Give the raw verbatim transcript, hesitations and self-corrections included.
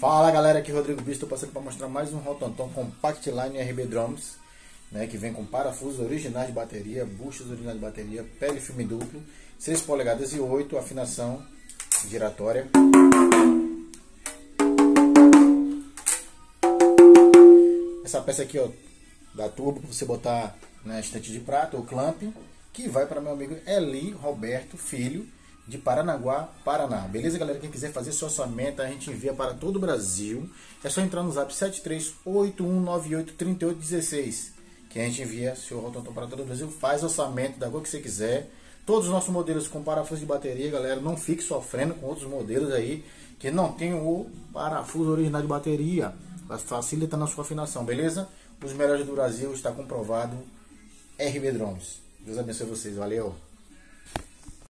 Fala galera, aqui é Rodrigo Bispo, estou passando para mostrar mais um Rotonton Compact Line R B Drums, né, que vem com parafusos originais de bateria, buchas originais de bateria, pele filme duplo, seis polegadas e oito, afinação giratória. Essa peça aqui, ó, da turbo, para você botar na estante de prata, o clamp, que vai para meu amigo Eli Roberto Filho, de Paranaguá, Paraná. Beleza, galera? Quem quiser fazer sua orçamento, a gente envia para todo o Brasil. É só entrar no zap sete três oito um nove oito três oito um seis, que a gente envia seu Rotonton para todo o Brasil. Faz orçamento da cor que você quiser. Todos os nossos modelos com parafuso de bateria, galera. Não fique sofrendo com outros modelos aí que não tem o parafuso original de bateria. Facilita na sua afinação, beleza? Os melhores do Brasil, está comprovado. R B Drums. Deus abençoe vocês. Valeu!